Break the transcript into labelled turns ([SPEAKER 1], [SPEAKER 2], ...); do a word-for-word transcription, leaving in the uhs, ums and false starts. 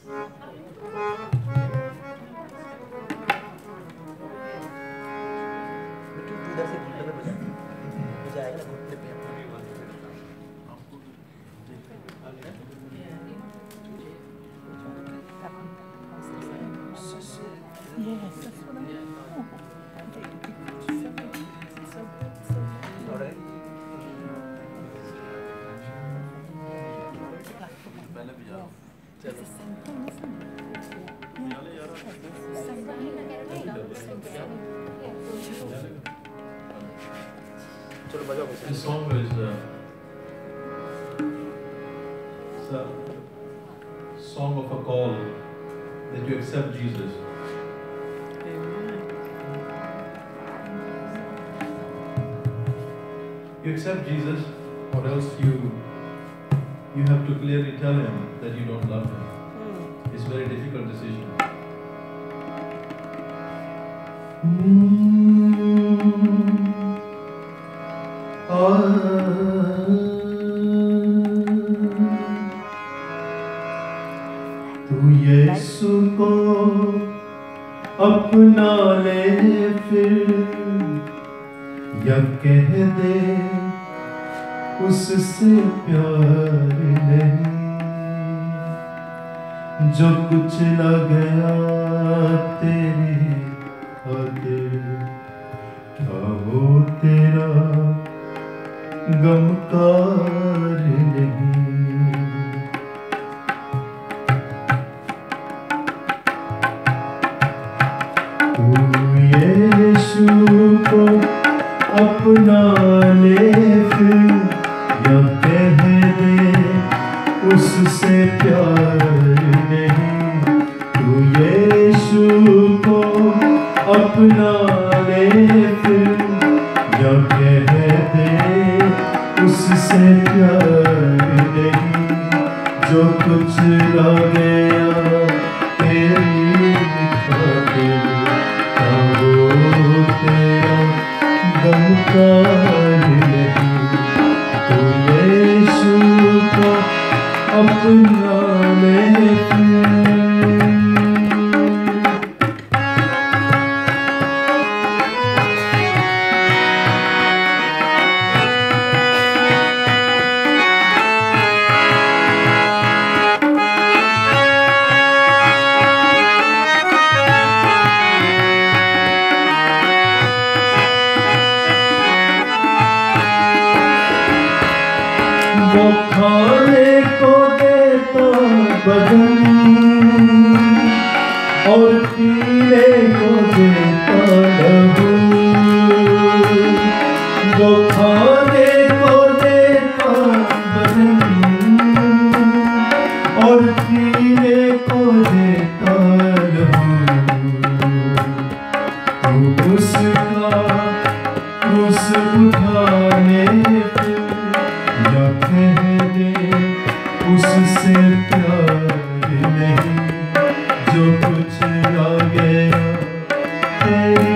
[SPEAKER 1] This song is uh, it's a song of a call that you accept Jesus. You accept Jesus, or else you you have to clearly tell him that you don't love him. It's a very difficult decision.
[SPEAKER 2] तू यीशु को अपना ले फिर, या कह दे उससे प्यार नहीं। जो कुछ लग गया तेरी खातिर, क्या वो तेरा गमकार नहीं। यीशु को अपना ले फिर, या कह दे उससे प्यार नहीं। तू यीशु को अपना ले फिर, या कह दे उससे प्यार नहीं। जो कुछ लगेगा तेरी खातिर, तेरा गमकार नहीं। तो यीशु को अपना ले वो खाने को देता बदन, और पीने को देता लहू। वो खाने को देता बदन, और पीने को देता लहू। तो उसका क्रूस उठाने पे, या कह दे उससे प्यार नहीं। जो कुछ आ गया तेरी